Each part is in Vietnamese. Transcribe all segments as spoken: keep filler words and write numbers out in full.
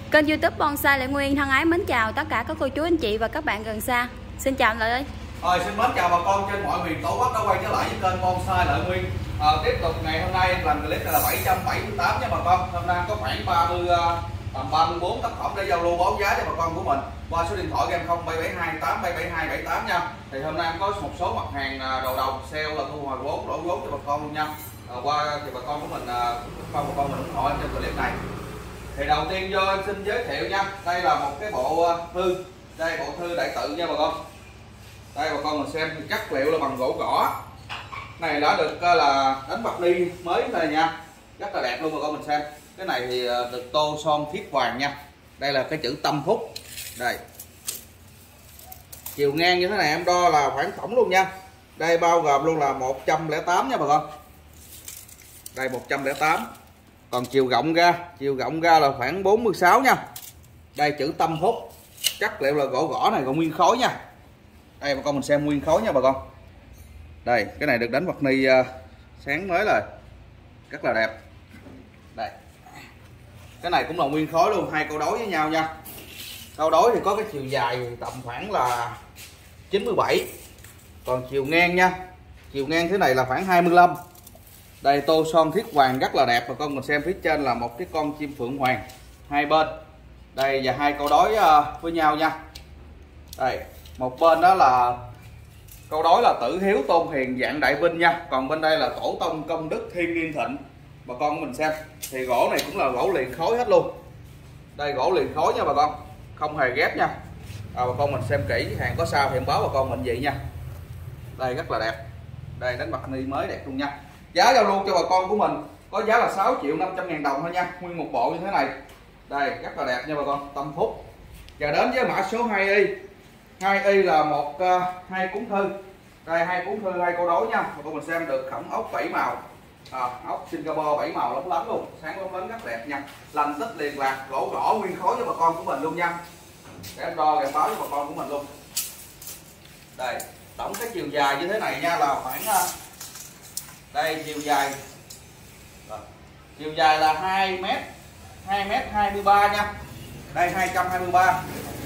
Kênh YouTube Bonsai Lệ Nguyên thân ái mến chào tất cả các cô chú anh chị và các bạn gần xa. Xin chào Lợi ơi. Rồi xin mến chào bà con trên mọi miền tổ quốc đã quay trở lại với kênh Bonsai Lệ Nguyên. À, tiếp tục ngày hôm nay làm clip này là bảy trăm bảy mươi tám nha bà con. Hôm nay có khoảng ba mươi tầm ba mươi bốn tác phẩm để giao lưu báo giá cho bà con của mình qua số điện thoại em không bảy bảy hai tám bảy bảy hai bảy tám nha. Thì hôm nay em có một số mặt hàng đầu đầu sale là thu hồi vốn đổ vốn cho bà con luôn nha. À, qua thì bà con của mình không bà con mình ủng hộ em trong clip này. Thì đầu tiên vô em xin giới thiệu nha, đây là một cái bộ thư, đây bộ thư đại tự nha bà con. Đây bà con mình xem chất liệu là bằng gỗ gõ, này đã được là đánh bạc ly mới này nha, rất là đẹp luôn bà con mình xem. Cái này thì được tô son thiết vàng nha, đây là cái chữ Tâm Phúc. Đây chiều ngang như thế này em đo là khoảng tổng luôn nha, đây bao gồm luôn là một trăm lẻ tám nha bà con, đây một trăm lẻ tám. Còn chiều rộng ra, chiều rộng ra là khoảng bốn mươi sáu nha. Đây chữ Tâm Phúc, chất liệu là gỗ gõ này, còn nguyên khối nha. Đây bà con mình xem nguyên khối nha bà con. Đây, cái này được đánh bạc ni uh, sáng mới rồi, rất là đẹp. Đây, cái này cũng là nguyên khối luôn, hai câu đối với nhau nha. Câu đối thì có cái chiều dài tầm khoảng là chín mươi bảy, còn chiều ngang nha, chiều ngang thế này là khoảng hai mươi lăm. Đây tô son thiết vàng rất là đẹp bà con mình xem, phía trên là một cái con chim phượng hoàng hai bên. Đây và hai câu đối với nhau nha. Đây, một bên đó là câu đối là Tử Hiếu Tôn Hiền dạng Đại Vinh nha, còn bên đây là Tổ Tông Công Đức Thiên Niên Thịnh. Bà con mình xem thì gỗ này cũng là gỗ liền khối hết luôn. Đây gỗ liền khối nha bà con, không hề ghép nha. À, bà con mình xem kỹ, hàng có sao thì em báo bà con mình vậy nha. Đây rất là đẹp, đây đánh bạc ni mới đẹp luôn nha. Giá giao lưu cho bà con của mình có giá là sáu triệu năm trăm ngàn đồng thôi nha, nguyên một bộ như thế này. Đây rất là đẹp nha bà con, Tâm Phúc. Và đến với mã số hai y. hai y là một uh, hai cuốn thư. Đây hai cuốn thư hai câu đối nha. Bà con mình xem được khổng ốc bảy màu. À, ốc Singapore bảy màu lóng lánh luôn, sáng lóng lánh rất đẹp nha. Lành tích liền lạc, gỗ gõ nguyên khối cho bà con của mình luôn nha. Để em đo em báo cho bà con của mình luôn. Đây, tổng cái chiều dài như thế này nha là khoảng uh, đây chiều dài rồi. Chiều dài là hai mét, hai mét hai mươi ba nha. Đây hai trăm hai mươi ba.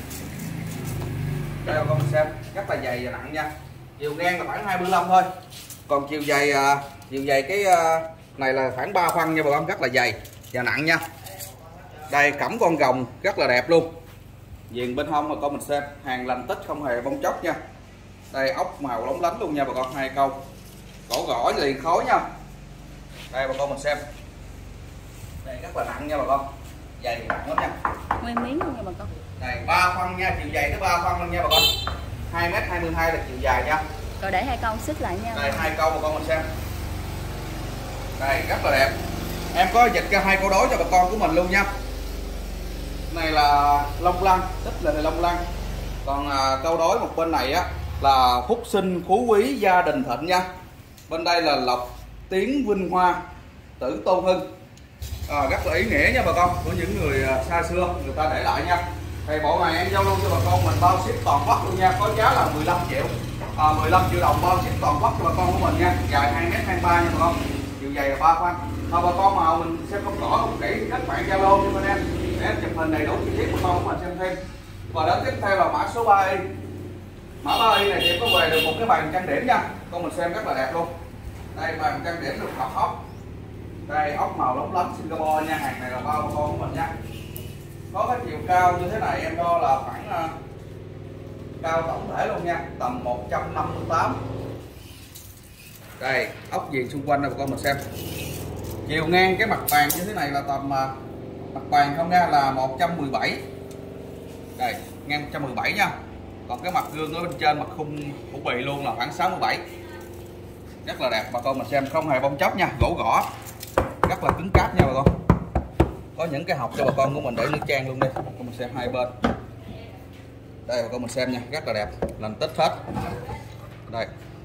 Đây bà con mình xem rất là dày và nặng nha. Chiều ngang là khoảng hai mươi lăm thôi. Còn chiều dài chiều dài cái này là khoảng ba phân nha bà con, rất là dày và nặng nha. Đây cẩm con rồng rất là đẹp luôn. Viền bên hông bà con mình xem, hàng lành tích không hề bong chóc nha. Đây ốc màu lóng lánh luôn nha bà con, hai câu. Gỗ gõ liền khối nha. Đây bà con mình xem. Đây rất là nặng nha bà con, dày nặng lắm nha, Nguyên miếng luôn nha bà con. Đây ba phân nha, chiều dày tới ba phân luôn nha bà con. hai mét hai mươi hai là chiều dài nha. Rồi để hai câu xích lại nha. Đây hai câu bà con mình xem. Đây rất là đẹp. Em có dịch ra hai câu đối cho bà con của mình luôn nha. Này là long lăng, tích là này long lăng. Còn à, câu đối một bên này á là phúc sinh phú quý gia đình thịnh nha. Bên đây là lộc tiến vinh hoa tử tôn hưng. À, rất là ý nghĩa nha bà con, của những người xa xưa người ta để lại nha. Thì bộ này em giao lưu cho bà con mình bao ship toàn quốc luôn nha, có giá là mười lăm triệu, à, mười lăm triệu đồng bao ship toàn quốc cho bà con của mình nha. Dài hai mét hai mươi ba nha bà con, chiều dày là ba phân. À, bà con mà mình xem không rõ không kỹ thì các bạn giao lưu cho bên em để em chụp hình đầy đủ chi tiết bà con của mình xem thêm. Và đến tiếp theo là mã số ba y. Mã ba y này thì em có về được một cái bàn trang điểm nha, con mình xem rất là đẹp luôn. Đây bàn trang điểm được học ốc. Đây ốc màu lóng lánh Singapore nha, hàng này là bao bà con của mình nha. Có cái chiều cao như thế này em đo là khoảng uh, cao tổng thể luôn nha, tầm một trăm năm mươi tám. Đây ốc viền xung quanh đây bà con mình xem. Chiều ngang cái mặt bàn như thế này là tầm uh, mặt bàn không nha là một trăm mười bảy. Đây ngang một trăm mười bảy nha. Còn cái mặt gương ở bên trên mặt khung hũ bì luôn là khoảng sáu mươi bảy. Rất là đẹp bà con mình xem, không hề bong chóc nha, gỗ gõ rất là cứng cáp nha bà con. Có những cái hộc cho bà con của mình để nữ trang luôn đi, bà con mình xem hai bên. Đây bà con mình xem nha, rất là đẹp, lành tích hết. Đây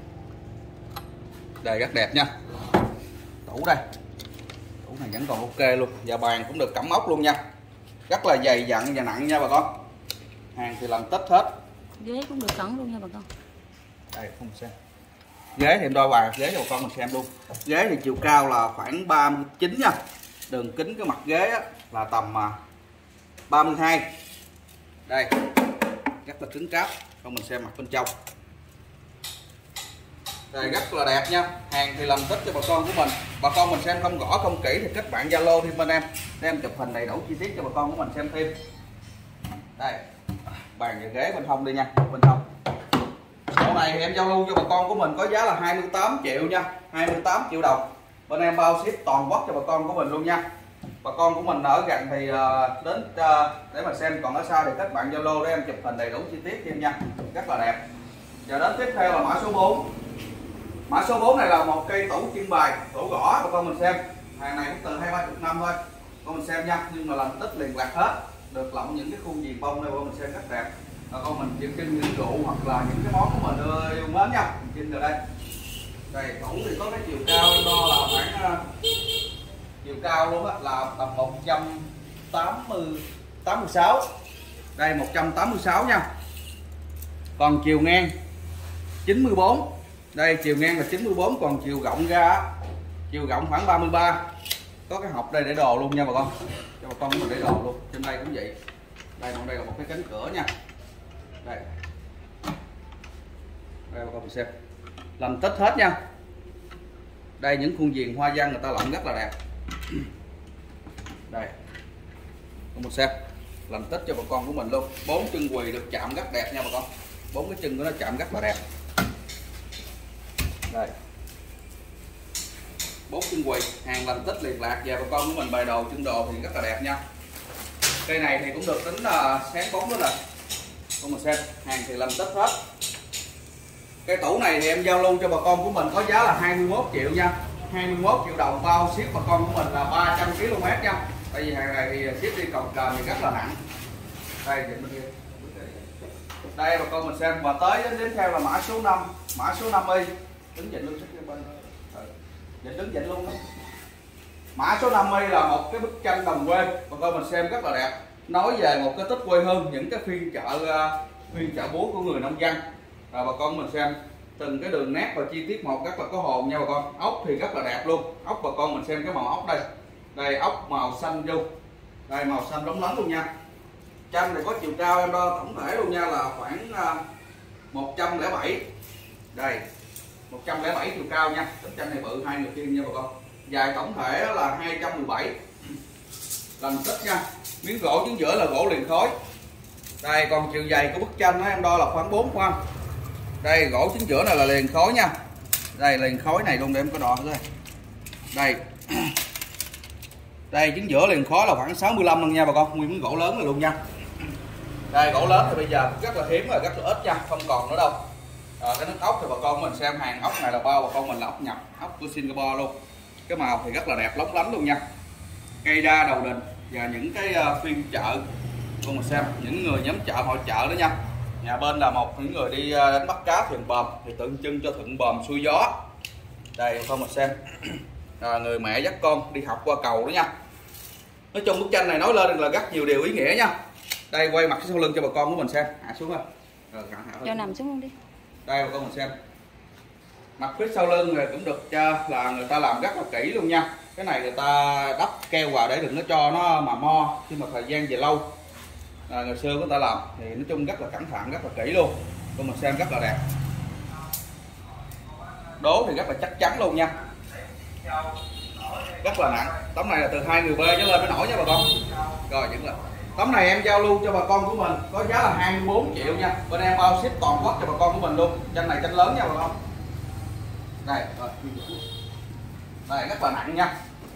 đây rất đẹp nha. Tủ đây, tủ này vẫn còn ok luôn, và bàn cũng được cẩm ốc luôn nha, rất là dày dặn và nặng nha bà con. Hàng thì làm tích hết. Ghế cũng được cẩn luôn nha bà con. Đây không xem ghế thì em đo bài ghế cho bà con mình xem luôn. Ghế thì chiều cao là khoảng ba mươi chín nha, đường kính cái mặt ghế á, là tầm ba mươi hai. Đây, rất là cứng cáp. Còn mình xem mặt bên trong. Đây rất là đẹp nha. Hàng thì làm tích cho bà con của mình. Bà con mình xem không rõ không kỹ thì kết bạn Zalo thêm bên em, để em chụp hình đầy đủ chi tiết cho bà con của mình xem thêm. Đây, bàn và ghế bên hông đi nha, bên hông. Bộ này thì em giao lưu cho bà con của mình có giá là hai mươi tám triệu nha, hai mươi tám triệu đồng. Bên em bao ship toàn quốc cho bà con của mình luôn nha. Bà con của mình ở gần thì đến để mà xem, còn ở xa thì kết bạn Zalo để em chụp hình đầy đủ chi tiết thêm nha. Rất là đẹp. Giờ đến tiếp theo là mã số bốn. Mã số bốn này là một cây tủ trưng bày, tủ gõ bà con mình xem. Hàng này cũng từ hai ba chục năm thôi. Con mình xem nha, nhưng mà làm tích liền lạc hết. Được lộng những cái khuôn viền bông đây bà con mình xem rất đẹp. Bà con mình chịu trưng những rượu hoặc là những cái món của mình yêu mến nha. Mình trưng từ đây. Đây tủ thì có cái chiều cao đo là khoảng chiều cao luôn á là tầm một trăm tám mươi tám mươi sáu. Đây một trăm tám mươi sáu nha. Còn chiều ngang chín mươi bốn. Đây chiều ngang là chín mươi bốn, còn chiều rộng ra chiều rộng khoảng ba mươi ba. Có cái hộp đây để đồ luôn nha bà con. Cho bà con mình để đồ luôn. Trên đây cũng vậy. Đây còn đây là một cái cánh cửa nha. Đây. Đây bà con mình xem. Làm tích hết nha. Đây những khuôn viền hoa văn người ta lộng rất là đẹp. Đây. Con một xem. Làm tích cho bà con của mình luôn. Bốn chân quỳ được chạm rất đẹp nha bà con. Bốn cái chân của nó chạm rất là đẹp. Đây. Bốn chân quỳ, hàng làm tích liền lạc và bà con của mình bày đồ chân đồ thì rất là đẹp nha. Cây này thì cũng được tính là sáng bóng đó nè. Con mình xem, hàng thì làm tích hết. Cái tủ này thì em giao lưu cho bà con của mình có giá là hai mươi mốt triệu nha. hai mươi mốt triệu đồng bao ship bà con của mình là ba trăm ki lô mét nha. Tại vì hàng này thì ship đi cồng kềnh thì rất là nặng. Đây bên kia. Đây bà con mình xem, và tới đến tiếp theo là mã số năm, mã số năm y. Đứng dậy luôn bên dậy đứng dậy luôn đó. Mã số năm y là một cái bức tranh đồng quê, bà con mình xem rất là đẹp. Nói về một cái tích quê hương, những cái phiên chợ phiên chợ búa của người nông dân. À, bà con mình xem từng cái đường nét và chi tiết một rất là có hồn nha bà con. Ốc thì rất là đẹp luôn. Ốc bà con mình xem cái màu ốc đây. Đây ốc màu xanh vô. Đây màu xanh lóng lánh luôn nha. Tranh này có chiều cao em đo tổng thể luôn nha là khoảng một trăm lẻ bảy. Đây một trăm lẻ bảy chiều cao nha. Tấm tranh này bự hai người khiêng nha bà con. Dài tổng thể là hai trăm mười bảy. Làm tích nha. Miếng gỗ chính giữa là gỗ liền khối. Đây còn chiều dày của bức tranh đó em đo là khoảng bốn khoan. Đây gỗ chính giữa này là liền khối nha. Đây liền khối này luôn để em có đo đây. Đây. Đây chính giữa liền khối là khoảng sáu mươi lăm lần nha bà con, nguyên miếng gỗ lớn này luôn nha. Đây gỗ lớn thì bây giờ rất là hiếm rồi, rất là ít nha, không còn nữa đâu. À, cái nước ốc thì bà con mình xem hàng ốc này là bao bà con mình là ốc nhập, ốc của Singapore luôn. Cái màu thì rất là đẹp lóng lánh luôn nha. Cây đa đầu đình và những cái phiên chợ con mình xem, những người nhóm chợ hội chợ đó nha. Nhà bên là một những người đi đánh bắt cá thuyền bờm thì tượng trưng cho thuận bờm xuôi gió. Đây con mình xem. À, người mẹ dắt con đi học qua cầu đó nha. Nói chung bức tranh này nói lên là rất nhiều điều ý nghĩa nha. Đây quay mặt sau lưng cho bà con của mình xem. Hạ xuống thôi. Rồi hạ, hạ cho nằm xuống luôn đi. Đây bà con mình xem. Mặt phía sau lưng này cũng được cho là người ta làm rất là kỹ luôn nha. Cái này người ta đắp keo vào để đừng có cho nó mà mo khi mà thời gian về lâu. À, người xưa người ta làm thì nói chung rất là cẩn thận, rất là kỹ luôn. Con mình xem rất là đẹp. Đố thì rất là chắc chắn luôn nha. Rất là nặng. Tấm này là từ hai người bê trở lên mới nổi nha bà con. Rồi vẫn là tấm này em giao lưu cho bà con của mình có giá là hai mươi bốn triệu nha. Bên em bao ship toàn quốc cho bà con của mình luôn. Tranh này tranh lớn nha bà con. Đây rồi. Đây rất là nặng nha.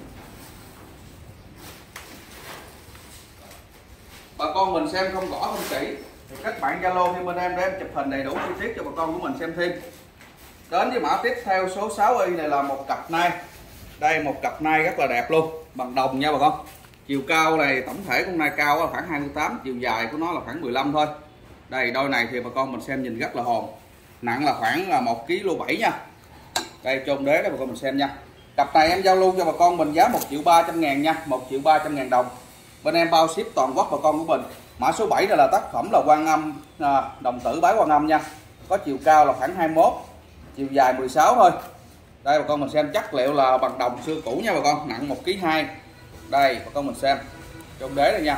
Bà con mình xem không rõ không kỹ thì các bạn Zalo thêm bên em để em chụp hình đầy đủ chi tiết cho bà con của mình xem thêm. Đến với mã tiếp theo số sáu y này là một cặp nai. Đây một cặp nai rất là đẹp luôn, bằng đồng nha bà con. Chiều cao này tổng thể con nai cao khoảng hai mươi tám, chiều dài của nó là khoảng mười lăm thôi. Đây đôi này thì bà con mình xem nhìn rất là hồn. Nặng là khoảng là một ki lô bảy nha. Đây chôn đế đó bà con mình xem nha. Cặp này em giao lưu cho bà con mình giá một triệu ba trăm ngàn nha, một triệu ba trăm ngàn đồng. Bên em bao ship toàn quốc bà con của mình. Mã số bảy này là tác phẩm là Quan Âm, à, đồng tử bái Quan Âm nha. Có chiều cao là khoảng hai mươi mốt, chiều dài mười sáu thôi. Đây bà con mình xem chất liệu là bằng đồng xưa cũ nha bà con, nặng một ki hai. Đây bà con mình xem. Trong đế này nha.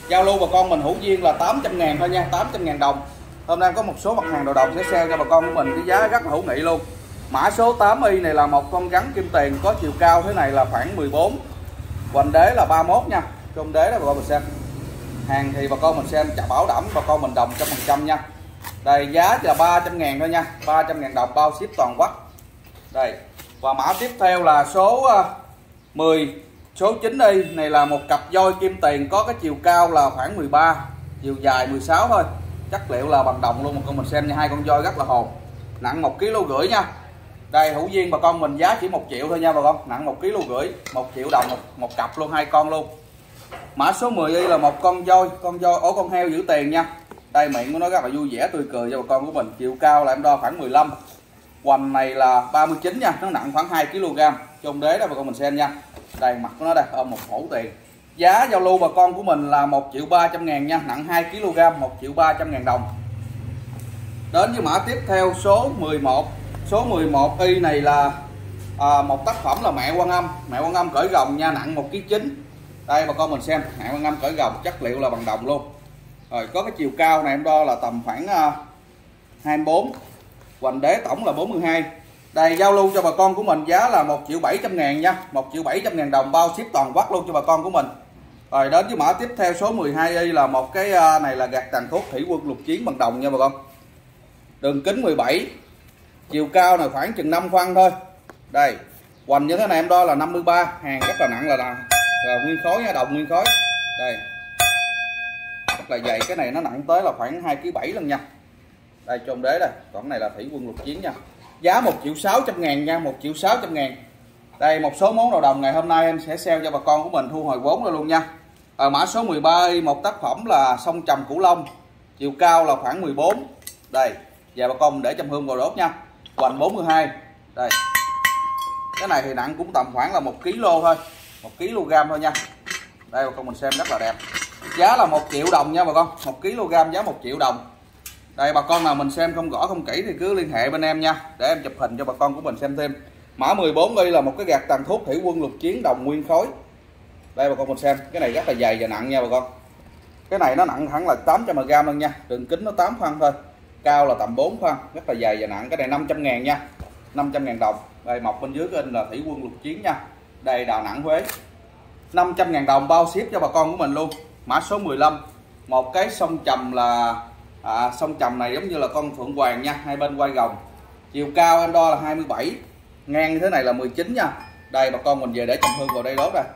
Giao lưu bà con mình hữu duyên là tám trăm ngàn thôi nha, tám trăm ngàn đồng. Hôm nay có một số mặt hàng đồ đồng sẽ sale cho bà con của mình cái giá rất là hữu nghị luôn. Mã số tám y này là một con rắn kim tiền có chiều cao thế này là khoảng mười bốn, hoành đế là ba mươi mốt nha. Trong đế đó bà con mình xem. Hàng thì bà con mình xem chả bảo đảm bà con mình đồng trăm phần trăm nha. Đây giá chỉ là ba trăm ngàn thôi nha, ba trăm ngàn đồng bao ship toàn quốc. Đây. Và mã tiếp theo là số mười, số chín y này là một cặp voi kim tiền có cái chiều cao là khoảng mười ba, chiều dài mười sáu thôi. Chất liệu là bằng đồng luôn, một con mình xem nha, hai con voi rất là hồn. Nặng một ký rưỡi kg nha. Đây hữu duyên bà con mình giá chỉ một triệu thôi nha bà con, nặng một ký rưỡi kg, một triệu đồng một, một cặp luôn, hai con luôn. Mã số mười y là một con voi, con voi ổ con heo giữ tiền nha. Đây miệng của nó rất là vui vẻ tươi cười cho bà con của mình, chiều cao là em đo khoảng mười lăm. Hoành này là ba mươi chín nha, nó nặng khoảng hai ki lô gam. Trong đế đó bà con mình xem nha. Đây mặt của nó đây, ôm một mẫu tiền. Giá giao lưu bà con của mình là một triệu ba trăm ngàn nha, nặng hai ki lô gam, một triệu ba trăm ngàn đồng. Đến với mã tiếp theo số mười một. Số mười một y này là à, một tác phẩm là mẹ Quan Âm, mẹ Quan Âm cởi gồng nha, nặng một ki chín. Đây bà con mình xem, mẹ Quan Âm cởi gồng, chất liệu là bằng đồng luôn. Rồi có cái chiều cao này em đo là tầm khoảng uh, hai mươi bốn. Hoành đế tổng là bốn mươi hai. Đây giao lưu cho bà con của mình giá là một triệu bảy trăm ngàn nha, một triệu bảy trăm ngàn đồng bao ship toàn quốc luôn cho bà con của mình. Rồi đến với mã tiếp theo số mười hai y là một cái uh, này là gạt tàn thuốc thủy quân lục chiến bằng đồng nha bà con. Đường kính mười bảy, chiều cao là khoảng chừng năm phân thôi. Đây, hoành như thế này em đo là năm mươi ba, hàng rất là nặng là, là, là nguyên khối nha, đồng nguyên khối. Đây. Rất là dày, cái này nó nặng tới là khoảng hai ki bảy lần nha. Đây trong đế đây, còn này là thủy quân lục chiến nha. Giá một triệu sáu trăm ngàn nha, một triệu sáu trăm ngàn. Đây một số món đồ đồng ngày hôm nay em sẽ sale cho bà con của mình thu hồi vốn rồi luôn nha. Ở mã số mười ba y một tác phẩm là sông trầm Cửu Long, chiều cao là khoảng mười bốn. Đây, và bà con để châm hương vào đốt nha. Hoành bốn mươi hai. Đây. Cái này thì nặng cũng tầm khoảng là một ki lô thôi, một ki lô gam thôi nha. Đây bà con mình xem rất là đẹp. Giá là một triệu đồng nha bà con, một ki lô gam giá một triệu đồng. Đây bà con nào mình xem không rõ không kỹ thì cứ liên hệ bên em nha, để em chụp hình cho bà con của mình xem thêm. Mã mười bốn y là một cái gạt tàn thuốc thủy quân lục chiến đồng nguyên khối. Đây bà con mình xem, cái này rất là dày và nặng nha bà con. Cái này nó nặng hẳn là tám trăm gam luôn nha, đường kính nó tám phân thôi, cao là tầm bốn phân, rất là dày và nặng. Cái này năm trăm ngàn nha, năm trăm ngàn đồng. Đây mọc bên dưới in là thủy quân lục chiến nha. Đây Đà Nẵng Huế, năm trăm ngàn đồng bao ship cho bà con của mình luôn. Mã số mười lăm, một cái sông trầm là à, sông trầm này giống như là con phượng hoàng nha, hai bên quay gồng. Chiều cao em đo là hai mươi bảy, ngang như thế này là mười chín nha. Đây bà con mình về để trầm hương vào đây đốt đây.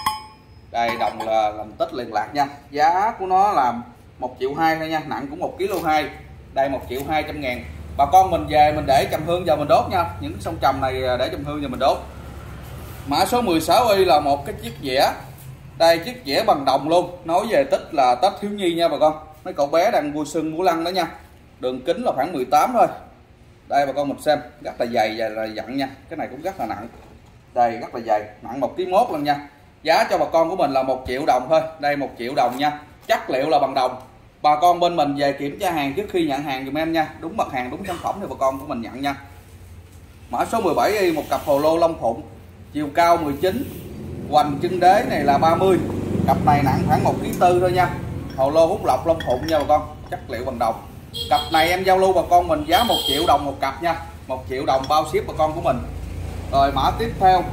Đây đồng là làm tích liền lạc nha. Giá của nó là một triệu hai thôi nha, nặng cũng một ki lô hai. Đây một triệu hai trăm ngàn. Bà con mình về mình để trầm hương vào mình đốt nha. Những sông trầm này để trầm hương vào mình đốt. Mã số mười sáu y là một cái chiếc dĩa. Đây chiếc dĩa bằng đồng luôn. Nói về tích là Tết thiếu nhi nha bà con. Mấy cậu bé đang vui xuân múa lăng đó nha. Đường kính là khoảng mười tám thôi. Đây bà con mình xem, rất là dày và là dặn nha. Cái này cũng rất là nặng. Đây rất là dày, nặng một ki mốt luôn nha. Giá cho bà con của mình là một triệu đồng thôi. Đây một triệu đồng nha. Chất liệu là bằng đồng. Bà con bên mình về kiểm tra hàng trước khi nhận hàng dùm em nha. Đúng mặt hàng, đúng sản phẩm thì bà con của mình nhận nha. Mã số mười bảy y một cặp hồ lô Long Phụng, chiều cao mười chín, hoành chân đế này là ba mươi. Cặp này nặng khoảng một ki tư thôi nha. Hồ lô hút lọc Long Phụng nha bà con, chất liệu bằng đồng. Cặp này em giao lưu bà con mình giá một triệu đồng một cặp nha, một triệu đồng bao ship bà con của mình. Rồi mã tiếp theo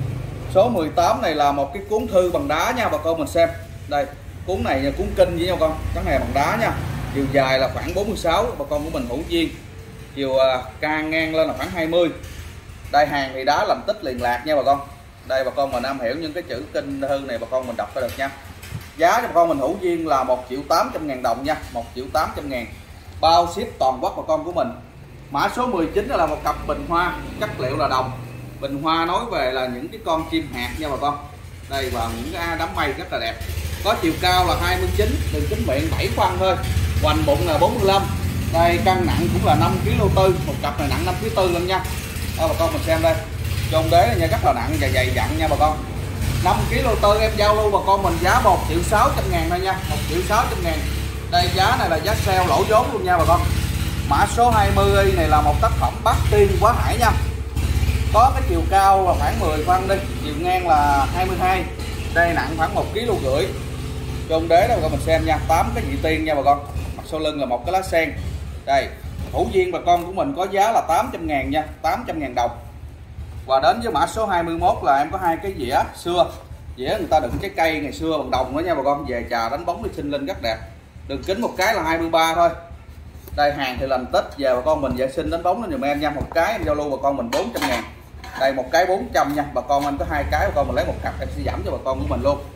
số mười tám này là một cái cuốn thư bằng đá nha bà con mình xem. Đây cuốn này là cuốn kinh với nhau con, cái này bằng đá nha. Chiều dài là khoảng bốn mươi sáu, bà con của mình hữu duyên. Chiều can ngang lên là khoảng hai mươi. Đây hàng thì đá làm tích liền lạc nha bà con. Đây bà con mình am hiểu những cái chữ kinh thư này bà con mình đọc ra được nha. Giá cho bà con mình hữu duyên là một triệu tám trăm ngàn đồng nha, một triệu tám trăm ngàn bao ship toàn quốc bà con của mình. Mã số mười chín là một cặp bình hoa, chất liệu là đồng. Bình hoa nói về là những cái con chim hạt nha bà con. Đây và những cái đám mây rất là đẹp. Có chiều cao là hai mươi chín, đường kính miệng bảy phân thôi, hoành bụng là bốn mươi lăm. Đây cân nặng cũng là năm ki lô tư, một cặp này nặng năm ki lô tư luôn nha. Đó bà con mình xem đây. Trong đế này nha, rất là nặng và dày dặn nha bà con. năm ki lô tư em giao lưu bà con mình giá một triệu sáu trăm ngàn thôi nha, một triệu sáu trăm ngàn. Đây giá này là giá sale lỗ vốn luôn nha bà con. Mã số hai mươi y này là một tác phẩm bát tiên quá hải nha. Có cái chiều cao là khoảng mười phân đi, chiều ngang là hai mươi hai. Đây nặng khoảng một ki lô rưỡi. Chôn đế đó bà con mình xem nha, tám cái vị tiên nha bà con. Mặt sau lưng là một cái lá sen. Đây, thủ viên bà con của mình có giá là tám trăm ngàn nha, tám trăm ngàn đồng. Và đến với mã số hai mươi mốt là em có hai cái dĩa xưa. Dĩa người ta đựng trái cây ngày xưa bằng đồng đó nha bà con, về trà đánh bóng đi sinh linh rất đẹp. Đường kính một cái là hai mươi ba thôi. Đây hàng thì lành tích, về bà con mình vệ sinh đánh bóng nó giùm em nha. Một cái em giao lưu bà con mình bốn trăm ngàn. Đây một cái bốn trăm nha. Bà con anh có hai cái bà con mình lấy một cặp em sẽ giảm cho bà con của mình luôn.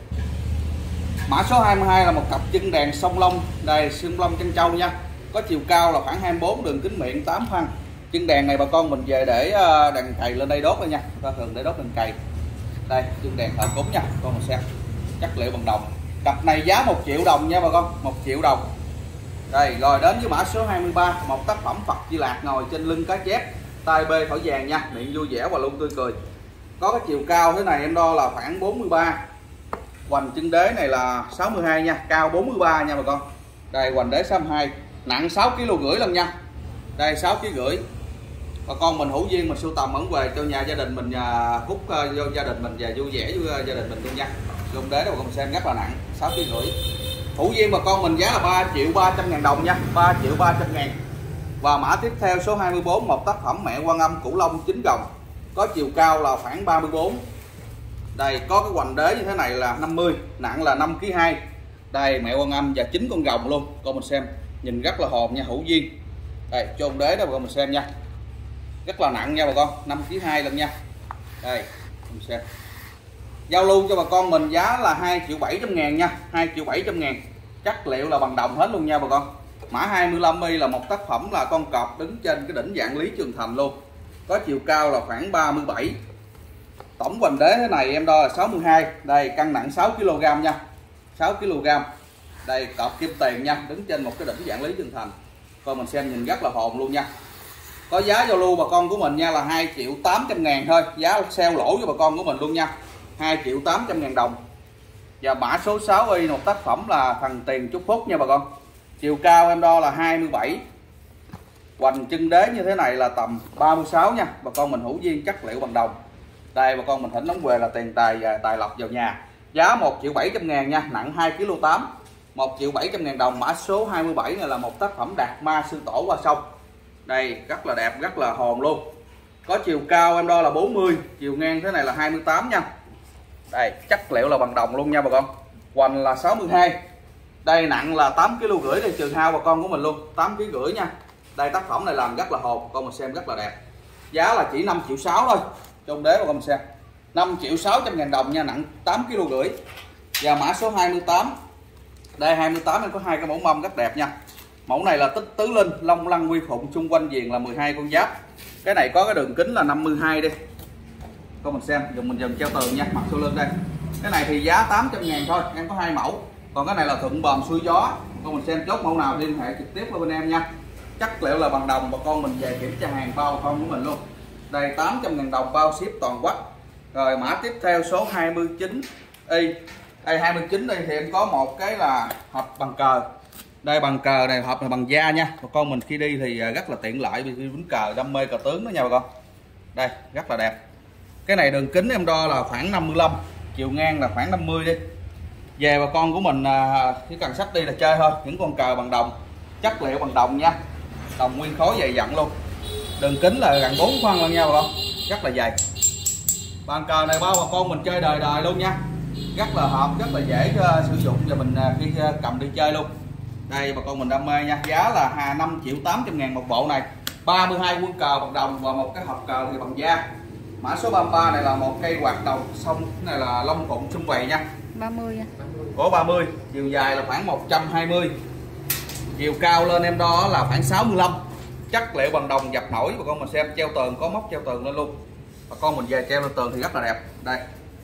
Mã số hai mươi hai là một cặp chân đèn song long. Đây song long chân trâu nha. Có chiều cao là khoảng hai mươi bốn, đường kính miệng tám phân. Chân đèn này bà con mình về để đèn cày lên đây đốt đây nha. Ta thường để đốt đèn cày. Đây chân đèn thợ cúng nha, con mình xem. Chất liệu bằng đồng. Cặp này giá một triệu đồng nha bà con, một triệu đồng. Đây rồi đến với mã số hai mươi ba, một tác phẩm Phật Di Lạc ngồi trên lưng cá chép, tai bê thỏi vàng nha, miệng vui vẻ và luôn tươi cười. Có cái chiều cao thế này em đo là khoảng bốn mươi ba. Hoành chân đế này là sáu mươi hai nha, cao bốn mươi ba nha bà con. Đây hoành đế sáu mươi hai, nặng sáu ki lô rưỡi lần nha. Đây sáu ki lô rưỡi. Bà con mình hữu duyên mình sưu tầm ẩn về cho nhà gia đình mình, nhà hút uh, vô gia đình mình và vui vẻ với uh, gia đình mình luôn nha. Luôn đế đâu bà con xem rất là nặng, sáu ki lô rưỡi. Hữu duyên bà con mình giá là ba triệu ba trăm ngàn đồng nha, ba triệu ba trăm ngàn. Và mã tiếp theo số hai mươi bốn, một tác phẩm Mẹ Quan Âm Cửu Long chín gồng. Có chiều cao là khoảng ba mươi bốn. Đây có cái hoành đế như thế này là năm mươi, nặng là năm ki lô gam hai. Đây Mẹ Quan Âm và chín con rồng luôn. Con mình xem nhìn rất là hồn nha hữu duyên. Đây chôn đế đó bà con mình xem nha. Rất là nặng nha bà con, năm ki lô gam hai lần nha. Đây mình xem. Giao lưu cho bà con mình giá là hai triệu bảy trăm ngàn nha, hai triệu bảy trăm ngàn. Chất liệu là bằng đồng hết luôn nha bà con. Mã hai mươi lăm y là một tác phẩm là con cọp đứng trên cái đỉnh Vạn Lý Trường Thành luôn. Có chiều cao là khoảng ba mươi bảy. Tổng hoành đế thế này em đo là sáu mươi hai. Đây cân nặng sáu ki lô gam nha, sáu ki lô gam. Đây cọp kim tiền nha, đứng trên một cái đỉnh Vạn Lý Trường Thành. Coi mình xem nhìn rất là hồn luôn nha. Có giá giao lưu bà con của mình nha là hai triệu tám trăm ngàn thôi. Giá sale lỗ cho bà con của mình luôn nha, hai triệu tám trăm ngàn đồng. Và mã số sáu y một tác phẩm là Thần Tiền Chúc Phúc nha bà con. Chiều cao em đo là hai mươi bảy. Hoành chân đế như thế này là tầm ba mươi sáu nha. Bà con mình hữu duyên chất liệu bằng đồng. Đây bà con mình thỉnh đóng về là tiền tài và tài lộc vào nhà. Giá một triệu bảy trăm ngàn nha, nặng hai ki lô tám. một triệu bảy trăm ngàn đồng. Mã số hai mươi bảy này là một tác phẩm Đạt Ma Sư Tổ qua sông. Đây rất là đẹp, rất là hồn luôn. Có chiều cao em đo là bốn mươi, chiều ngang thế này là hai mươi tám nha. Đây chất liệu là bằng đồng luôn nha bà con. Hoành là sáu mươi hai. Đây nặng là tám ki lô rưỡi, đây trừ hao bà con của mình luôn, tám ki lô rưỡi nha. Đây tác phẩm này làm rất là hồn, con mình xem rất là đẹp. Giá là chỉ năm triệu sáu thôi. Trong đế bà con mình xem. năm triệu sáu trăm ngàn đồng nha, nặng tám ki lô rưỡi. Và mã số hai mươi tám. Đây hai mươi tám em có hai cái mẫu mâm rất đẹp nha. Mẫu này là tích tứ linh, long lăng quy phụng, xung quanh viền là mười hai con giáp. Cái này có cái đường kính là năm mươi hai đi. Con mình xem, dùng mình dần treo tường nha, mặt sau lưng đây. Cái này thì giá tám trăm ngàn thôi, em có hai mẫu. Còn cái này là thuận bờm xuôi gió. Con mình xem chốt mẫu nào liên hệ trực tiếp với bên em nha. Chất liệu là bằng đồng, bà con mình về kiểm tra hàng bao con của mình luôn. Đây tám trăm ngàn đồng bao ship toàn quốc. Rồi mã tiếp theo số hai mươi chín y. Đây hai mươi chín đây thì em có một cái là hộp bằng cờ. Đây bằng cờ này, hộp này bằng da nha. Bà con mình khi đi thì rất là tiện lợi vì quýnh cờ đam mê cờ tướng đó nha bà con. Đây rất là đẹp. Cái này đường kính em đo là khoảng năm mươi lăm, chiều ngang là khoảng năm mươi đi. Về bà con của mình chỉ cần xách đi là chơi thôi. Những con cờ bằng đồng, chất liệu bằng đồng nha, đồng nguyên khối dày dặn luôn. Đường kính là gần bốn phân luôn nha bà con, rất là dày. Bàn cờ này bao bà con mình chơi đời đời luôn nha, rất là hợp, rất là dễ uh, sử dụng cho mình uh, khi uh, cầm đi chơi luôn. Đây bà con mình đam mê nha, giá là năm triệu tám trăm ngàn một bộ này. Ba mươi hai quân cờ bằng đồng và một cái hộp cờ thì bằng da. Mã số ba mươi ba này là một cây quạt đồng, xong cái này là lông phụng xung vầy nha, ba mươi nha. Có ba mươi, chiều dài là khoảng một trăm hai mươi. Chiều cao lên em đo là khoảng sáu mươi lăm. Chất liệu bằng đồng dập nổi, bà con mình xem treo tường, có móc treo tường lên luôn. Bà con mình về treo lên tường thì rất là đẹp. Đây.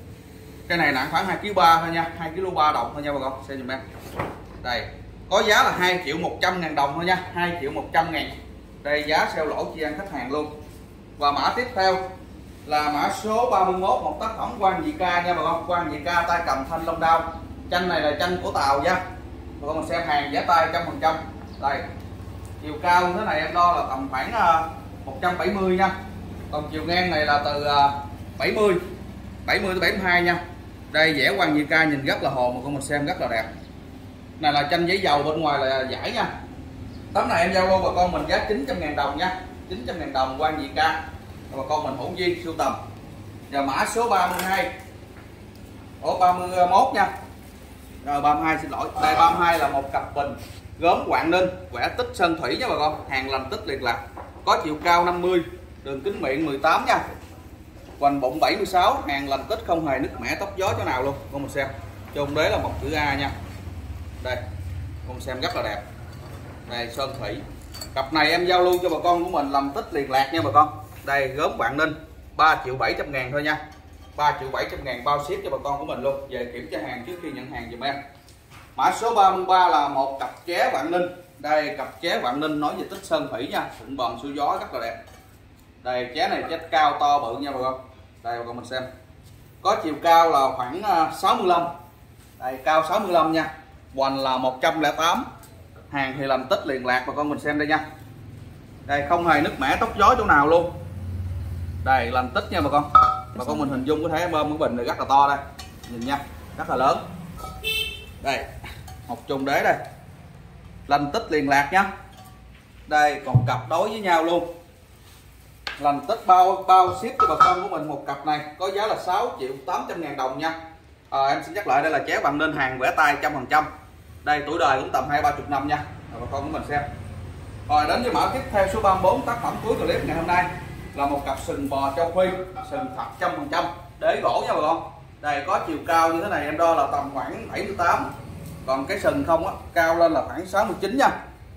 Cái này nặng khoảng hai ki lô ba thôi nha, hai ki lô ba đồng thôi nha bà con, xem giùm em. Đây. Có giá là hai triệu một trăm ngàn đồng thôi nha, hai triệu một trăm ngàn. Đây giá sale lỗ chi ăn khách hàng luôn. Và mã tiếp theo là mã số ba mươi mốt, một tác phẩm Quan Dị Ca nha bà con. Quan Dị Ca tay cầm thanh long đao. Tranh này là tranh của Tàu nha. Bà con mình xem hàng giá tay một trăm phần trăm. Đây. Chiều cao thế này em đo là tầm khoảng một trăm bảy mươi nha. Còn chiều ngang này là từ bảy mươi, bảy mươi tới bảy mươi hai nha. Đây vẽ Quan Dị Ca nhìn rất là hồn, mà con mình xem rất là đẹp. Này là tranh giấy dầu, bên ngoài là vải nha. Tấm này em giao luôn bà con mình giá chín trăm ngàn đồng nha, chín trăm ngàn đồng Quang Việt Ca. Bà con mình hữu duyên sưu tầm. Và mã số ba mươi hai. Ủa ba mươi mốt nha. Rồi ba mươi hai xin lỗi. Đây ba mươi hai là một cặp bình gốm Quảng Ninh, vẽ tích sơn thủy nha bà con, hàng lành tích liền lạc. Có chiều cao năm mươi, đường kính miệng mười tám nha. Hoành bụng bảy mươi sáu, hàng lành tích không hề nứt mẻ tóc gió chỗ nào luôn. Con mình xem. Chung đế là một chữ A nha. Đây. Con mình xem rất là đẹp. Đây sơn thủy. Cặp này em giao lưu cho bà con của mình làm tích liền lạc nha bà con. Đây gốm Quảng Ninh, ba triệu bảy trăm ngàn thôi nha. ba triệu bảy trăm ngàn bao ship cho bà con của mình luôn. Về kiểm tra hàng trước khi nhận hàng giùm em. Mã số ba mươi ba là một cặp ché Quảng Ninh. Đây cặp ché Quảng Ninh nói về tích sơn thủy nha, thụng bờm xuôi gió rất là đẹp. Đây ché này ché cao to bự nha bà con. Đây bà con mình xem. Có chiều cao là khoảng sáu mươi lăm. Đây cao sáu mươi lăm nha. Hoành là một trăm lẻ tám. Hàng thì làm tích liền lạc bà con mình xem đây nha. Đây không hề nứt mẻ tóc gió chỗ nào luôn. Đây làm tích nha bà con. Bà con mình hình dung có thể bơm cái bình này rất là to đây. Nhìn nha, rất là lớn. Đây, một chung đế đây. Lành tích liền lạc nhá. Đây còn cặp đối với nhau luôn. Lành tích bao bao ship cho bà con của mình một cặp này có giá là sáu triệu tám trăm ngàn đồng nha. À, em xin nhắc lại đây là ché Quảng Ninh, hàng vẽ tay trăm phần trăm. Đây tuổi đời cũng tầm hai ba chục năm nha. Rồi bà con của mình xem. Rồi đến với mã tiếp theo số ba mươi bốn, tác phẩm cuối clip ngày hôm nay là một cặp sừng bò châu Phi, sừng thật trăm phần trăm, đế gỗ nha bà con. Đây có chiều cao như thế này em đo là tầm khoảng bảy mươi tám. Còn cái sừng không á, cao lên là khoảng sáu mươi chín nha.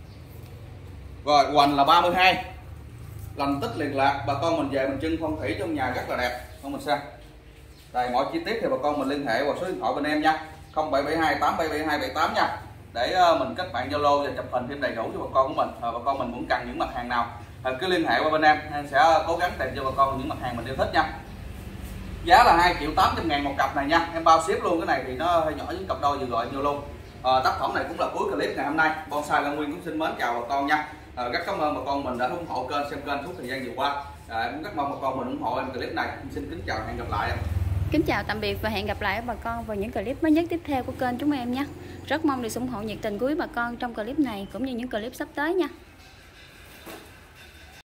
Rồi hoành là ba mươi hai. Lành tích liền lạc, bà con mình về mình trưng phong thủy trong nhà rất là đẹp. Con mình xem. Đây mọi chi tiết thì bà con mình liên hệ qua số điện thoại bên em nha. không bảy bảy hai tám bảy bảy hai bảy tám nha. Để mình kết bạn Zalo và chụp hình thêm đầy đủ cho bà con của mình. Và bà con mình muốn cần những mặt hàng nào cứ liên hệ qua bên em, em sẽ cố gắng tìm cho bà con những mặt hàng mình yêu thích nha. Giá là hai triệu tám trăm ngàn một cặp này nha. Em bao ship luôn, cái này thì nó hơi nhỏ với cặp đôi vừa gọi nhiều luôn. À, tác phẩm này cũng là cuối clip ngày hôm nay. Bonsai Lan Nguyên cũng xin mến chào bà con nha. À, rất cảm ơn bà con mình đã ủng hộ kênh, xem kênh suốt thời gian vừa qua. À, em cũng rất mong bà con mình ủng hộ em clip này. Em xin kính chào, hẹn gặp lại em. Kính chào tạm biệt và hẹn gặp lại bà con vào những clip mới nhất tiếp theo của kênh chúng em nhé. Rất mong được ủng hộ nhiệt tình của quý bà con trong clip này cũng như những clip sắp tới nha.